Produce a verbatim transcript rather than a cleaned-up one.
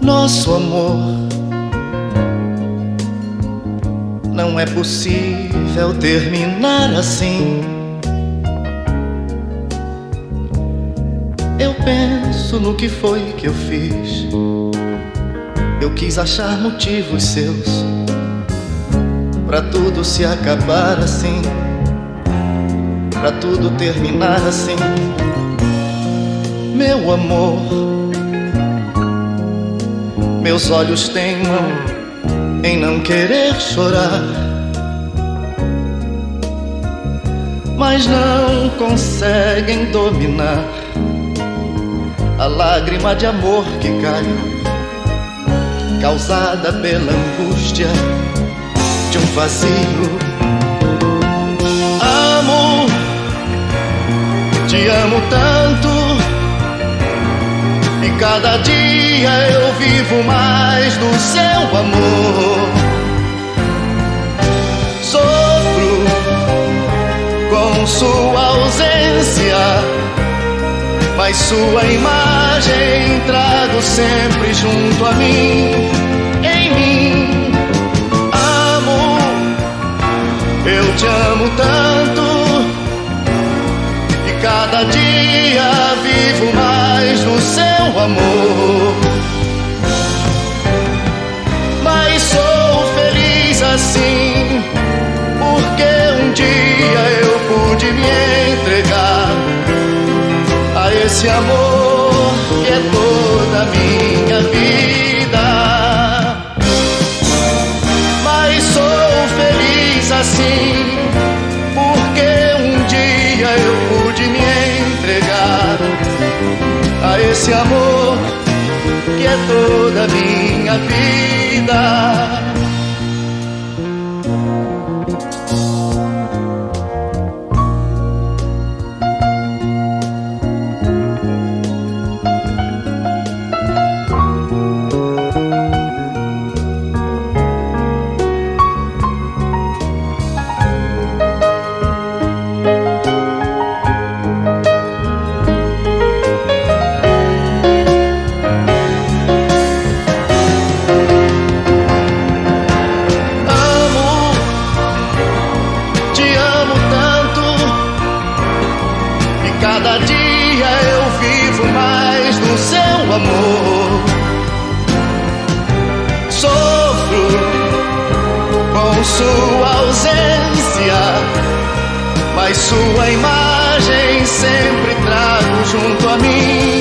nosso amor. Não é possível terminar assim. Eu penso no que foi que eu fiz. Eu quis achar motivos seus pra tudo se acabar assim, pra tudo terminar assim. Meu amor, meus olhos teimam em não querer chorar, mas não conseguem dominar a lágrima de amor que cai, causada pela angústia de um vazio. Amo, te amo tanto, e cada dia eu vivo mais do seu amor. Sofro com sua ausência, mas sua imagem trago sempre junto a mim, em mim. Amo, eu te amo tanto, e cada dia vivo mais no seu amor. Mas sou feliz assim, porque um dia eu pude me entregar a esse amor que é toda a minha vida. Mas sou feliz assim, porque um dia eu pude me entregar a esse amor que é toda a minha vida. Cada dia eu vivo mais no seu amor. Sofro com sua ausência, mas sua imagem sempre trago junto a mim.